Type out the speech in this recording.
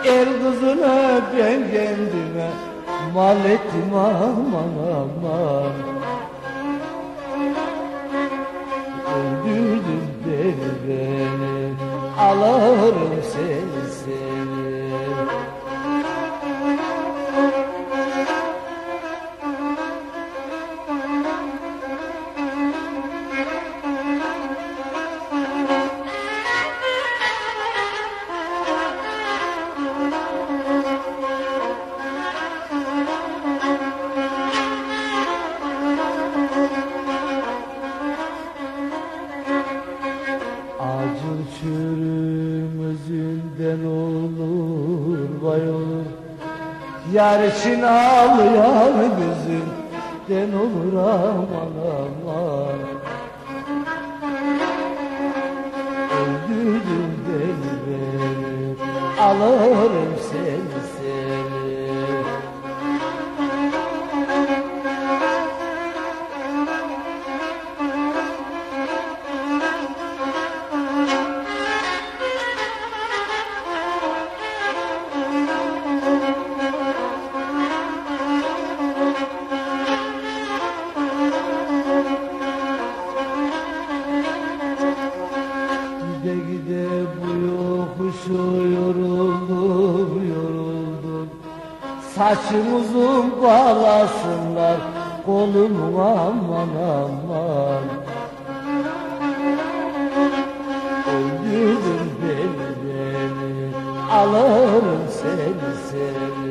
El kızına ben kendime mal ettim aman aman. Öldürdün beni, alırım seni. Acı çürümüzünden olur vay olur. Yar için ağlayan gözünden olur aman aman. Öldürdün beni, alırım seni. Gide gide bu yokuşu yoruldum. Saçım uzun bağlasınlar kolumu aman aman. Öldürdün beni, alırım seni.